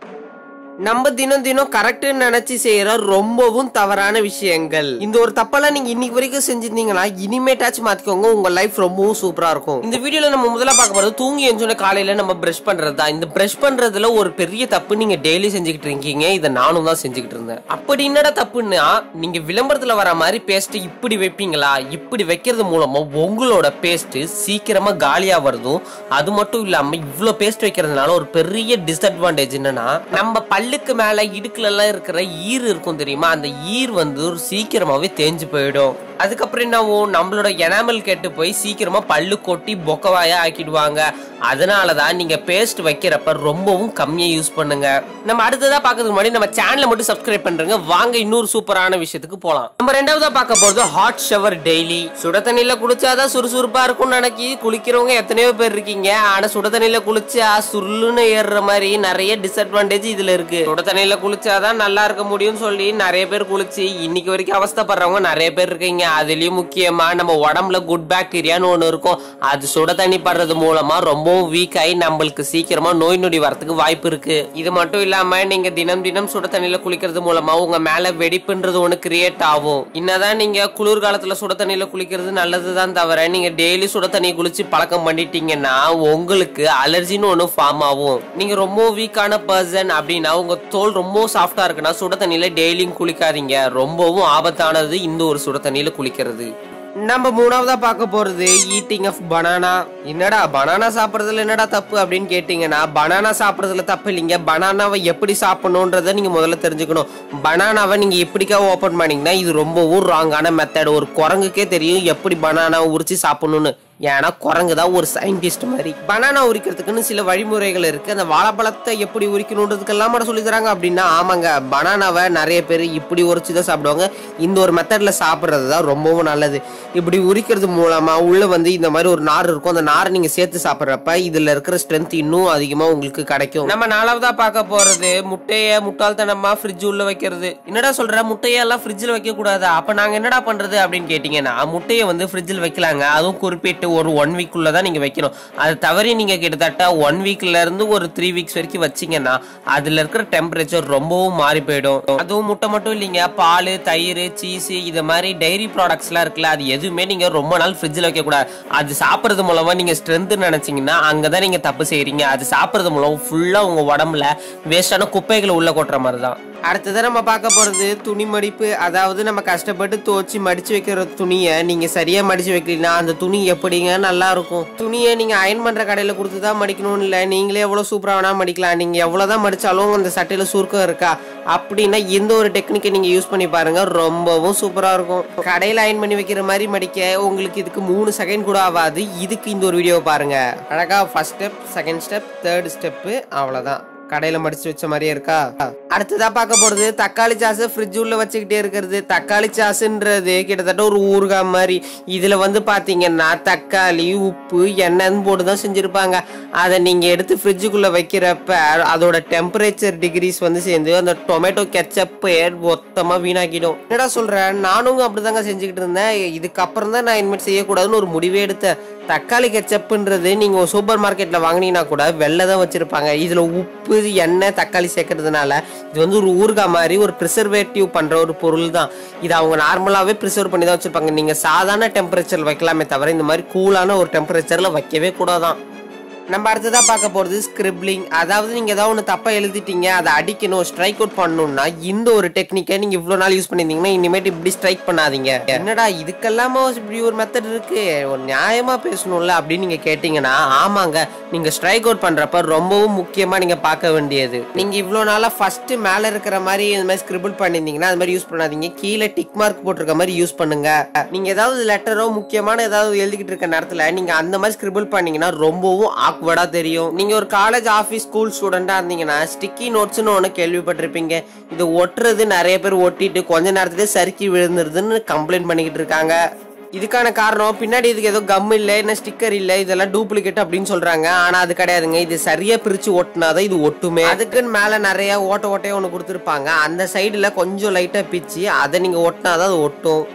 நம்ம தினம் தினம் கரெக்ட்னு நினைச்சு செய்யற ரொம்பவும் தவறான விஷயங்கள். இந்த ஒரு தப்பெல்லாம் நீங்க இன்னைக்கு வரைக்கும் செஞ்சிருந்தீங்கன்னா இனிமேட்டாச்சும் மாத்திக்கோங்க, உங்க லைஃப் ரொம்பவும் சூப்பரா இருக்கும். இந்த வீடியோல நம்ம முதல்ல பார்க்க போறது தூங்கி எஞ்சோன காலையில நம்ம பிரஷ் பண்றதா. இந்த பிரஷ் பண்றதுல ஒரு பெரிய தப்பு நீங்க டெய்லி செஞ்சுக்கிட்டு இருக்கீங்க. இதை நானும் தான் செஞ்சுக்கிட்டு இருந்தேன். அப்படி என்னடா தப்புன்னா, நீங்க விளம்பரத்துல வர மாதிரி பேஸ்ட் இப்படி வைப்பீங்களா? இப்படி வைக்கிறது மூலமா உங்களோட பேஸ்ட் சீக்கிரமா காலியா வருதும். அது மட்டும் இல்லாம இவ்வளவு பேஸ்ட் வைக்கிறதுனால ஒரு பெரிய டிஸ்அட்வான்டேஜ் என்னன்னா, நம்ம பல்லுக்கு மேல இடுக்குல எல்லாம் இருக்கிற ஈர் இருக்கும் தெரியுமா, அந்த ஈர் வந்து ஒரு சீக்கிரமாவே தேஞ்சு போயிடும். அதுக்கப்புறம் என்னவும் நம்மளோட எனாமல் கெட்டு போய் சீக்கிரமா பல்லு கொட்டி பொக்கவாயா ஆக்கிடுவாங்க. அதனாலதான் நீங்க பேஸ்ட் வைக்கிறப்ப ரொம்பவும் கம்மியா யூஸ் பண்ணுங்க. நம்ம அடுத்ததா பாக்கிறதுக்கு முன்னாடி நம்ம சேனலை மட்டும் சப்ஸ்கிரைப் பண்றேங்க. வாங்க இன்னொரு சூப்பரான விஷயத்துக்கு போலாம். நம்ம ரெண்டாவதா பார்க்க போறது ஹாட் ஷவர் டெய்லி. சுட தண்ணியில குளிச்சாதான் சுறுசுறுப்பா இருக்கும்னு நினைக்கி குளிக்கிறவங்க எத்தனையோ பேர் இருக்கீங்க. ஆனா சுட தண்ணியில குளிச்சா சுருளுன்னு ஏறுற மாதிரி நிறைய டிஸ்அட்வான்டேஜ் இதுல இருக்கு. சுட தண்ணியில குளிச்சாதான் நல்லா இருக்க முடியும்னு சொல்லி நிறைய பேர் குளிச்சு இன்னைக்கு வரைக்கும் அவஸ்தைப்படுறவங்க நிறைய பேர் இருக்கீங்க. அதுலயும் முக்கியமா நம்ம உடம்புல குட் பாக்டீரியான்னு ஒண்ணு இருக்கும். அது சுட தண்ணி படுறது மூலமா ரொம்பவும் வீக் ஆகி நம்மளுக்கு சீக்கிரமா நோய் நொடி வரதுக்கு வாய்ப்பு இருக்கு. இது மட்டும் இல்லாம நீங்க தினம் தினம் சுட தண்ணியில குளிக்கிறது மூலமா உங்க மேல வெடிப்புன்றது ஒண்ணு கிரியேட் ஆகும். என்னதான் நீங்க குளிர்காலத்துல சுட தண்ணியில குளிக்கிறது நல்லதுதான் தவிர நீங்க டெய்லி சுட தண்ணி குளிச்சு பழக்கம் பண்ணிட்டீங்கன்னா உங்களுக்கு அலர்ஜின்னு ஒண்ணு ஃபார்ம் ஆகும். நீங்க ரொம்ப வீக்கான பர்சன் அப்படின்னா, உங்க தோல் ரொம்ப சாஃப்டா இருக்குன்னா சுட தண்ணியில டெய்லியும் குளிக்காதீங்க. ரொம்பவும் ஆபத்தானது இந்த ஒரு சுட தண்ணியில குளிக்கிறது. நம்ம மூணாவதா பார்க்க போறது ஈட்டிங் ஆஃப் பனானா. என்னடா பனானா சாப்பிடுறதுல என்னடா தப்பு அப்படின்னு கேட்டீங்கன்னா, பனானா சாப்பிடுறதுல தப்பு இல்லைங்க. பனானாவை எப்படி சாப்பிடணும்ன்றத நீங்க முதல்ல தெரிஞ்சுக்கணும். பனானாவை நீங்க எப்படிக்கா ஓபன் பண்ணீங்கன்னா இது ரொம்பவும் ராங்கான மெத்தட். ஒரு குரங்குக்கே தெரியும் எப்படி பனானாவை உரிச்சு சாப்பிடணும்னு. ஏன்னா குரங்கு தான் ஒரு சயின்டிஸ்ட் மாதிரி. பனானா உரிக்கிறதுக்குன்னு சில வழிமுறைகள் இருக்கு. அந்த வாழைப்பழத்தை எப்படி உரிக்கணுன்றதுக்கெல்லாம் சொல்லி தராங்க அப்படின்னா, ஆமாங்க, பனானாவை நிறைய பேர் இப்படி உரிச்சுதான் சாப்பிடுவாங்க. இந்த ஒரு மெத்தட்ல சாப்பிட்றது தான் ரொம்பவும் நல்லது. இப்படி உரிக்கிறது மூலமா உள்ள வந்து இந்த மாதிரி ஒரு நார் இருக்கும். அந்த நாரை நீங்க சேர்த்து சாப்பிட்றப்ப இதுல இருக்கிற ஸ்ட்ரென்த் இன்னும் அதிகமா உங்களுக்கு கிடைக்கும். நம்ம நாலாவதா பார்க்க போறது முட்டையை முட்டாள்தனமா ஃப்ரிட்ஜ் உள்ள வைக்கிறது. என்னடா சொல்ற, முட்டையெல்லாம் ஃப்ரிட்ஜில் வைக்க கூடாது, அப்ப நாங்க என்னடா பண்றது அப்படின்னு கேட்டீங்கன்னா, முட்டையை வந்து ஃப்ரிட்ஜில் வைக்கலாங்க. அதுவும் குறிப்பிட்டு ஒரு 1 வீக்குள்ள தான் நீங்க வைக்கணும். அது தவறி நீங்க கிட்டத்தட்ட 1 வீக்ல இருந்து ஒரு 3 வீக்ஸ் வரைக்கும் வச்சீங்கன்னா அதுல இருக்கிற டெம்பரேச்சர் ரொம்பவும் மாறி போயிடும். அதுவும் முட்டை மட்டும் இல்லைங்க, பால், தயிர், சீஸ், இது மாதிரி டைரி ப்ராடக்ட்ஸ் எல்லாம் இருக்குல்ல, அது எதுவுமே நீங்க ரொம்ப நாள் ஃப்ரிட்ஜில் வைக்க கூடாது. அது சாப்பிடுறது மூலமா நீங்க ஸ்ட்ரென்த் நினைச்சீங்கன்னா அங்கதான் நீங்க தப்பு செய்யறீங்க. அது சாப்பிடுறது மூலம் ஃபுல்லா உங்க உடம்புல வேஸ்டான குப்பைகளை உள்ள கொட்டுற மாதிரி தான். அடுத்ததான் நம்ம பார்க்க போறது துணி மடிப்பு. அதாவது நம்ம கஷ்டப்பட்டு துவச்சி மடிச்சு வைக்கிற துணியை நீங்க சரியா மடிச்சு வைக்கலனா அந்த துணி எப்படிங்க நல்லா இருக்கும்? துணியை நீங்க அயன் பண்ற கடையில கொடுத்துதான் மடிக்கணும்னு இல்லை, நீங்களே எவ்வளவு சூப்பரா வேணா மடிக்கலாம். நீங்க எவ்வளவுதான் மடிச்சாலும் அந்த சட்டையில சுருக்கம் இருக்கா அப்படின்னா இந்த ஒரு டெக்னிக்கை நீங்க யூஸ் பண்ணி பாருங்க, ரொம்பவும் சூப்பரா இருக்கும். கடையில அயன் பண்ணி வைக்கிற மாதிரி மடிக்க உங்களுக்கு இதுக்கு 3 செகண்ட் கூட ஆகாது. இதுக்கு இந்த ஒரு வீடியோ பாருங்க. அழகா first step, second step, third step, அவ்வளவுதான். கடையில மடிச்சு வச்ச மாதிரியே இருக்கா? அடுத்ததா பார்க்க போறது தக்காளி சாஸ் ஃப்ரிட்ஜ் உள்ள வச்சுக்கிட்டே இருக்கிறது. தக்காளி சாஸ்ன்றது கிட்டத்தட்ட ஒரு ஊறுகாய் மாதிரி. இதுல வந்து பாத்தீங்கன்னா தக்காளி, உப்பு, எண்ணெய்னு போட்டுதான் செஞ்சிருப்பாங்க. அதை நீங்க எடுத்து ஃப்ரிட்ஜுக்குள்ள வைக்கிறப்ப அதோட டெம்பரேச்சர் டிகிரிஸ் வந்து சேர்ந்து அந்த டொமேட்டோ கெச்சப் மொத்தமா வீணாக்கிடும். என்னடா சொல்றேன், நானும் அப்படிதாங்க செஞ்சுக்கிட்டு இருந்தேன். இதுக்கப்புறம் தான் நான் இனிமேல் செய்யக்கூடாதுன்னு ஒரு முடிவே எடுத்தேன். தக்காளி கெச்சப்புன்றது நீங்க சூப்பர் மார்க்கெட்ல வாங்கினீங்கன்னா கூட வெள்ளை தான் வச்சிருப்பாங்க. இதுல உப்பு, எண்ணெய், தக்காளி சேர்க்கறதுனால இது வந்து ஒரு ஊறுகாய் மாதிரி ஒரு ப்ரிசர்வேட்டிவ் பண்ற ஒரு பொருள் தான். இது அவங்க நார்மலாவே ப்ரிசர்வ் பண்ணி தான் வச்சிருப்பாங்க. நீங்க சாதாரண டெம்பரேச்சர்ல வைக்கலாமே தவிர இந்த மாதிரி கூலான ஒரு டெம்பரேச்சர்ல வைக்கவே கூடாதான். நம்ம அடுத்ததா பார்க்க போறது ஸ்கிரிப்லிங். அதாவது நீங்க ஏதாவது ஒன்று தப்பா எழுதிட்டீங்க, அதை அடிக்கணும், ஸ்ட்ரைக் அவுட் பண்ணணும்னா இந்த ஒரு டெக்னிக்கை நீங்க இவ்வளவு நாள் யூஸ் பண்ணிருந்தீங்கன்னா இனிமேட்டு இப்படி ஸ்ட்ரைக் பண்ணாதீங்க. என்னடா இதுக்கெல்லாம இப்படி ஒரு மெத்தட் இருக்கு, ஒரு நியாயமா பேசணும்ல அப்படின்னு நீங்க கேட்டீங்கன்னா, ஆமாங்க, நீங்க ஸ்ட்ரைக் அவுட் பண்றப்ப ரொம்பவும் முக்கியமா நீங்க பார்க்க வேண்டியது, நீங்க இவ்வளவு நாளா ஃபர்ஸ்ட் மேல இருக்கிற மாதிரி இந்த மாதிரி ஸ்கிரிபிள் பண்ணிருந்தீங்கன்னா அது மாதிரி யூஸ் பண்ணாதீங்க. கீழே டிக் மார்க் போட்டிருக்க மாதிரி யூஸ் பண்ணுங்க. நீங்க ஏதாவது லெட்டரோ முக்கியமான ஏதாவது எழுதிக்கிட்டு இருக்க நேரத்துல நீங்க அந்த மாதிரி ஸ்கிரிபிள் பண்ணீங்கன்னா ரொம்பவும் ஆக்வர்டா தெரியும். நீங்க ஒரு காலேஜ், ஆபீஸ், ஸ்கூல் ஸ்டூடெண்டா இருந்தீங்கன்னா ஸ்டிக்கி நோட்ஸ்னு ஒண்ணு கேள்விப்பட்டிருப்பீங்க. இது ஒட்டுறது நிறைய பேர் ஒட்டிட்டு கொஞ்ச நேரத்திலே சறுக்கி விழுந்துருதுன்னு கம்ப்ளைண்ட் பண்ணிக்கிட்டு இருக்காங்க. இதுக்கான காரணம் பின்னாடி இதுக்கு ஏதோ கம் இல்ல, என்ன ஸ்டிக்கர் இல்ல, இதெல்லாம் டூப்ளிகேட் அப்படின்னு சொல்றாங்க. ஆனா அது கிடையாதுங்க. இது சரியா பிரிச்சு ஒட்டினாதான் இது ஒட்டுமே. அதுக்குன்னு மேல நிறைய ஓட்டையே ஒண்ணு கொடுத்துருப்பாங்க. அந்த சைடுல கொஞ்சம் லைட்டா பிச்சு அதை நீங்க ஒட்டினாதான் அது ஒட்டும்.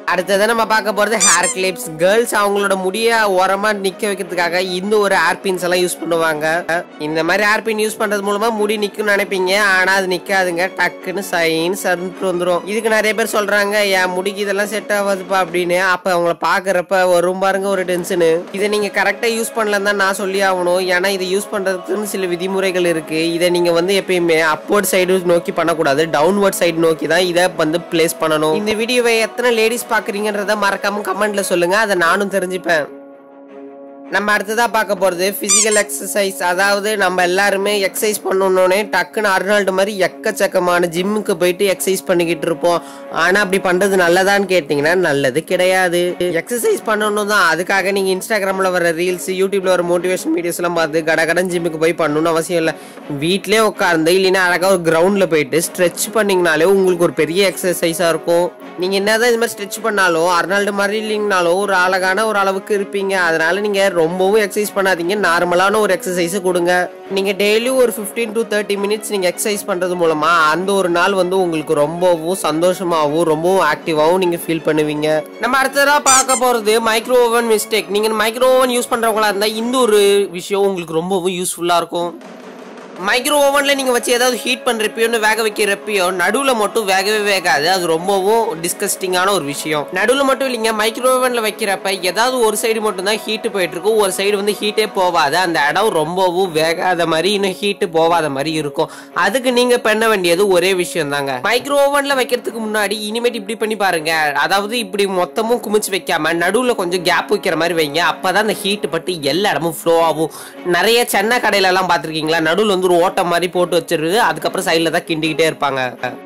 அடுத்ததான் நம்ம பார்க்க போறது ஹேர் கிளிப்ஸ். கேர்ள்ஸ் அவங்களோட முடிய ஓரமா நிக்க வைக்கிறதுக்காக இந்த ஒரு ஹேர் பின்ஸ் எல்லாம் யூஸ் பண்ணுவாங்க. இந்த மாதிரி ஹேர் பின் யூஸ் பண்றது மூலமா முடி நிக்கும்னு நினைப்பீங்க, ஆனா அது நிக்காதுங்க. டக்குன்னு சைன் சருந்துட்டு வந்துரும். இதுக்கு நிறைய பேர் சொல்றாங்க என் முடிக்கு இதெல்லாம் செட் ஆகாதுப்பா அப்படின்னு. அப்ப அவங்கள பாக்குறப்ப வரும் பாருங்க ஒரு டென்ஷனு. இதை நீங்க கரெக்டா யூஸ் பண்ணலன்னு தான் நான் சொல்லி ஆகணும். ஏன்னா இதை யூஸ் பண்றதுக்குன்னு சில விதிமுறைகள் இருக்கு. இதை நீங்க எப்பயுமே அப்வர்ட் சைடு நோக்கி பண்ணக்கூடாது, டவுன்வர்ட் சைடு நோக்கி தான் இதை பிளேஸ் பண்ணணும். இந்த வீடியோவை எத்தனை லேடிஸ் பாக்குறீங்கன்றத மறக்காம கமெண்ட்ல சொல்லுங்க, அதை நானும் தெரிஞ்சுப்பேன். நம்ம அடுத்ததா பார்க்க போறது பிசிக்கல் எக்ஸசைஸ். அதாவது நம்ம எல்லாருமே எக்ஸசைஸ் பண்ணணும்னே டக்குன்னு அர்னால்டு மாதிரி எக்கச்சக்கமான ஜிம்முக்கு போயிட்டு எக்ஸசைஸ் பண்ணிக்கிட்டு இருப்போம். ஆனா அப்படி பண்றது நல்லதான்னு கேட்டீங்கன்னா நல்லது கிடையாது. எக்ஸசைஸ் பண்ணணும் தான், அதுக்காக நீங்க இன்ஸ்டாகிராம்ல வர ரீல்ஸ், யூடியூப்ல வர மோட்டிவேஷன் வீடியோஸ் எல்லாம் பார்த்து கடகடன் ஜிம்முக்கு போய் பண்ணணும்னு அவசியம் இல்லை. வீட்லயே உட்கார்ந்து இல்லைன்னா அழகா ஒரு கிரவுண்ட்ல போயிட்டு ஸ்ட்ரெச் பண்ணீங்கனாலே உங்களுக்கு ஒரு பெரிய எக்ஸசைஸா இருக்கும். நீங்க என்னதான் இது மாதிரி ஸ்ட்ரெச் பண்ணாலும் அர்னால்டு மாதிரி இல்லைங்கனாலும் ஒரு அழகான ஒரு அளவுக்கு இருப்பீங்க. அதனால நீங்க ரொம்பவும் எக்ஸசைஸ் பண்ணாதீங்க, நார்மலான ஒரு எக்ஸசைஸ் கொடுங்க. நீங்க டெய்லி ஒரு 15 to 30 மினிட்ஸ் நீங்க எக்ஸசைஸ் பண்றது மூலமா அந்த ஒரு நாள் உங்களுக்கு ரொம்பவும் சந்தோஷமாவும் ரொம்பவும் ஆக்டிவாவும் நீங்க ஃபீல் பண்ணுவீங்க. நம்ம அடுத்ததா பார்க்க போறது மைக்ரோ ஓவன் மிஸ்டேக். நீங்க மைக்ரோ ஓவன் யூஸ் பண்றவங்களா இருந்தா இந்த ஒரு விஷயம் உங்களுக்கு ரொம்பவும் யூஸ்ஃபுல்லா இருக்கும். மைக்ரோ ஓவன்ல நீங்க வச்சு ஏதாவது ஹீட் பண்றப்பயோ வேக வைக்கிறப்பயோ நடுவுல மட்டும் வேகவே வேகாது. அது ரொம்பவும் டிஸ்கஸ்டிங்கான ஒரு விஷயம். நடுவுல மட்டும் இல்லைங்க, மைக்ரோ ஓவன்ல வைக்கிறப்ப ஏதாவது ஒரு சைடு மட்டும் தான் ஹீட் போயிட்டு இருக்கும், ஒரு சைடு ஹீட்டே போவாது. அந்த இடம் ரொம்பவும் வேகாத மாதிரி இன்னும் ஹீட் போவாத மாதிரி இருக்கும். அதுக்கு நீங்க பண்ண வேண்டியது ஒரே விஷயம் தாங்க. மைக்ரோ ஓவன்ல வைக்கிறதுக்கு முன்னாடி இனிமேட் இப்படி பண்ணி பாருங்க. அதாவது இப்படி மொத்தமும் குமிச்சு வைக்காம நடுவுல கொஞ்சம் கேப் வைக்கிற மாதிரி வைங்க. அப்பதான் அந்த ஹீட் பட்டு எல்லா இடமும் ஃப்ளோ ஆகும். நிறைய சென்னை கடையில எல்லாம் பாத்திருக்கீங்களா, நடுவுல ஓட்ட மாதிரி போட்டு வச்சிருக்கு, அதுக்கப்புறம் சைட்ல தான் கிண்டிக்கிட்டே இருப்பாங்க.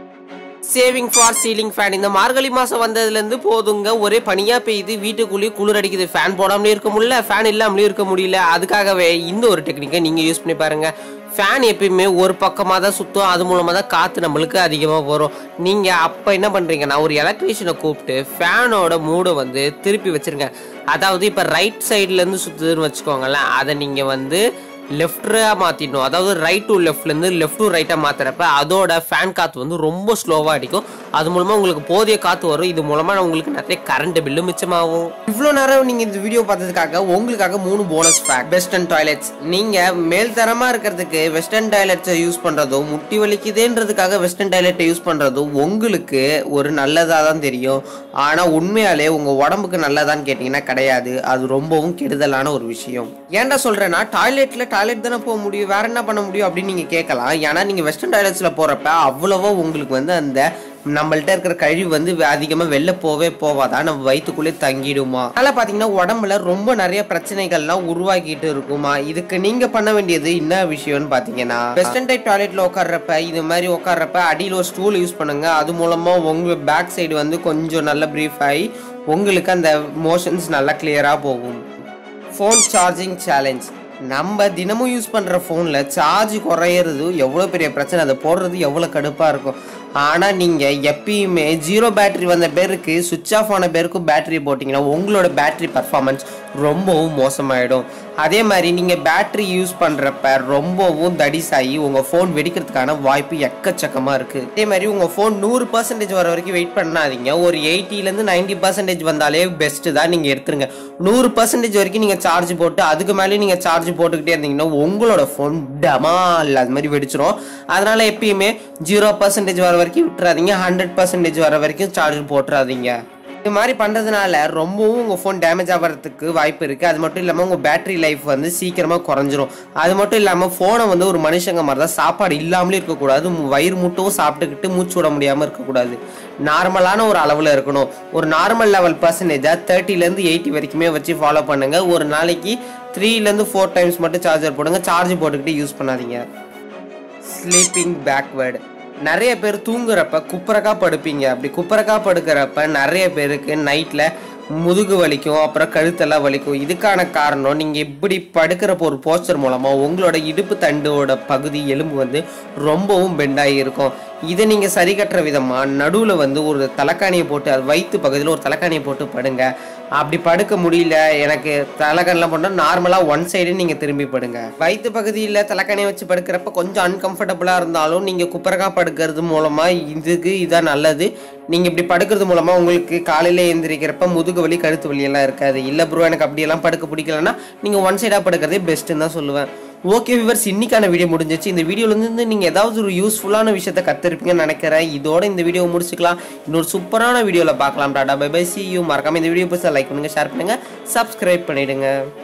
Saving for ceiling fan. இந்த மார்கழி மாசம் வந்ததுல இருந்து போதுங்க, ஒரே பனியா பெய்யுது, வீட்டுக்குள்ளேயே குளிர் அடிக்குது. ஃபேன் போடாமலே இருக்க முடியல, ஃபேன் இல்லாமலே இருக்க முடியல. அதுக்காகவே இந்த ஒரு டெக்னிக்கை நீங்க யூஸ் பண்ணி பாருங்க. ஃபேன் எப்பயுமே ஒரு பக்கமாக தான் சுற்றும், அது மூலமாக தான் காற்று நம்மளுக்கு அதிகமாக வரும். நீங்கள் அப்போ என்ன பண்ணுறீங்கன்னா ஒரு எலக்ட்ரீஷியனை கூப்பிட்டு ஃபேனோட மூடை திருப்பி வச்சுருங்க. அதாவது இப்போ ரைட் சைட்லேருந்து சுற்றுதுன்னு வச்சுக்கோங்களேன், அதை நீங்கள் லெஃப்டா மாத்திடணும். அதாவது ரைட் டு லெஃப்ட்ல இருந்து லெஃப்ட் டு ரைட்டா மாத்துறப்ப அதோட ஃபேன் காத்து ரொம்ப ஸ்லோவா அடிக்கும். அது மூலமா உங்களுக்கு போதிய காத்து வரும். இது மூலமா உங்களுக்கு நிறைய கரண்ட் பில்லு மிச்சமாகும். இவ்வளவு நேரம் நீங்க இந்த வீடியோ பார்த்ததுக்காக உங்களுக்காக 3 போனஸ் ஃபேக்ட். Western toilets. நீங்க மேல் தரமா இருக்கிறதுக்கு வெஸ்டர்ன் டாய்லெட்ஸை யூஸ் பண்றதும், முட்டி வலிக்குதுன்றதுக்காக வெஸ்டர்ன் டாய்லெட்டை யூஸ் பண்றதும் உங்களுக்கு ஒரு நல்லதா தான் தெரியும். ஆனா உண்மையாலே உங்க உடம்புக்கு நல்லதான்னு கேட்டீங்கன்னா கிடையாது. அது ரொம்பவும் கெடுதலான ஒரு விஷயம். ஏன்டா சொல்றேன்னா, டாய்லெட் தானே போக முடியும், வேற என்ன பண்ண முடியும் அப்படின்னு நீங்க கேட்கலாம். ஏன்னா நீங்க வெஸ்டர்ன் டாய்லெட்ஸ்ல போறப்ப அவ்வளவோ உங்களுக்கு அந்த நம்மள்ட்ட இருக்கிற கழிவு அதிகமா வெளில போவாதா, நம்ம வயிற்றுக்குள்ளே தங்கிடுமா. அதனால பாத்தீங்கன்னா உடம்புல ரொம்ப நிறைய பிரச்சனைகள்லாம் உருவாக்கிட்டு இருக்குமா. இதுக்கு நீங்க பண்ண வேண்டியது என்ன விஷயம்னு பாத்தீங்கன்னா, வெஸ்டர்ன் டைப் டாய்லெட்ல உட்கார்றப்ப இது மாதிரி உட்கார்றப்ப அடியில் ஒரு ஸ்டூல் யூஸ் பண்ணுங்க. அது மூலமா உங்க பேக் சைடு கொஞ்சம் நல்ல பிரீஃப் ஆகி உங்களுக்கு அந்த மோஷன்ஸ் நல்லா கிளியரா போகும். Phone charging challenge. நம்ம தினமும் யூஸ் பண்ற போன்ல சார்ஜ் குறையிறது எவ்வளவு பெரிய பிரச்சனை, அதை போடுறது எவ்வளவு கடுப்பா இருக்கும். ஆனா நீங்க எப்பயுமே 0 பேட்டரி வந்த பேருக்கு சுவிட்ச் ஆஃப் ஆன பேருக்கும் பேட்டரி போட்டீங்கன்னா உங்களோட பேட்டரி பர்ஃபார்மன்ஸ் ரொம்பவும் மோசமாயிடும். அதே மாதிரி நீங்க பேட்டரி யூஸ் பண்றப்ப ரொம்பவும் தடிசாகி உங்க போன் வெடிக்கிறதுக்கான வாய்ப்பு எக்கச்சக்கமா இருக்கு. அதே மாதிரி உங்க போன் 100% வர வரைக்கும் வெயிட் பண்ணாதீங்க. ஒரு 80ல இருந்து 90% வந்தாலே பெஸ்ட் தான். நீங்க எடுத்துருங்க. 100% வரைக்கும் நீங்க சார்ஜ் போட்டு அதுக்கு மேலே நீங்க சார்ஜ் போட்டுக்கிட்டே இருந்தீங்கன்னா உங்களோட போன் டமால் அது மாதிரி வெடிச்சிரும். அதனால எப்பயுமே 0% வர வரைக்கும் விட்டுறாதீங்க, 100% வர வரைக்கும் சார்ஜ் போட்டுறாதீங்க. இது மாதிரி பண்றதுனால ரொம்பவும் உங்க போன் டேமேஜ் ஆகிறதுக்கு வாய்ப்பு இருக்கு. அது மட்டும் இல்லாம உங்க பேட்டரி லைஃப் சீக்கிரமா குறைஞ்சிரும். அது மட்டும் இல்லாம போனை ஒரு மனுஷங்க மாதிரி தான் சாப்பாடு இல்லாமலே இருக்கக்கூடாது. வயிறு முட்டும் சாப்பிட்டுக்கிட்டு மூச்சு விட முடியாம இருக்கக்கூடாது. நார்மலான ஒரு அளவுல இருக்கணும். ஒரு நார்மல் லெவல் பர்சன்டேஜா 30ல இருந்து 80 வரைக்குமே வச்சு ஃபாலோ பண்ணுங்க. ஒரு நாளைக்கு 3ல இருந்து 4 டைம்ஸ் மட்டும் சார்ஜர் போடுங்க. சார்ஜ் போட்டுக்கிட்டு யூஸ் பண்ணாதீங்க. Sleeping backward. நிறைய பேர் தூங்குறப்ப குப்பரக்கா படுப்பீங்க. அப்படி குப்பரக்கா படுக்கிறப்ப நிறைய பேருக்கு நைட்ல முதுகு வலிக்கும், அப்புறம் கழுத்தெல்லாம் வலிக்கும். இதுக்கான காரணம் நீங்க இப்படி படுக்கிறப்ப ஒரு போஸ்டர் மூலமா உங்களோட இடுப்பு தண்டோட பகுதி எலும்பு ரொம்பவும் பெண்டாகி இருக்கும். இதை நீங்க சரி கட்டுற விதமா நடுவுல ஒரு தலைக்காணியை போட்டு, அது வயிற்று பகுதியில் ஒரு தலைக்காணியை போட்டு படுங்க. அப்படி படுக்க முடியல, எனக்கு தலைக்கணிலாம் போனால் நார்மலாக ஒன் சைடு நீங்கள் திரும்பி படுங்க. வயிற்று பகுதியில் தலைக்கணியை வச்சு படுக்கிறப்ப கொஞ்சம் அன்கம்ஃபர்டபுளாக இருந்தாலும் நீங்கள் குப்பரக்கா படுக்கிறது மூலமாக இதான் நல்லது. நீங்கள் இப்படி படுக்கிறது மூலமாக உங்களுக்கு காலையில் எழுந்திரிக்கிறப்ப முதுகு வலி கழுத்து வலியெல்லாம் இருக்காது. இல்லை ப்ரோ எனக்கு அப்படியெல்லாம் படுக்க பிடிக்கலன்னா நீங்கள் ஒன் சைடாக படுக்கிறதே பெஸ்ட்டுன்னு தான் சொல்லுவேன். ஓகே வியூவர்ஸ், இன்னைக்கான வீடியோ முடிஞ்சிச்சு. இந்த வீடியோலேருந்து நீங்கள் ஏதாவது ஒரு யூஸ்ஃபுல்லான விஷயத்தை கற்றுருப்பீங்கன்னு நினைக்கிறேன். இதோட இந்த வீடியோ முடிச்சுக்கலாம். இன்னொரு சூப்பரான வீடியோவில் பார்க்கலாம். Tata bye bye, see you. மறக்காம இந்த வீடியோ பிடிச்சா லைக் பண்ணுங்கள், ஷேர் பண்ணுங்கள், சப்ஸ்கிரைப் பண்ணிவிடுங்க.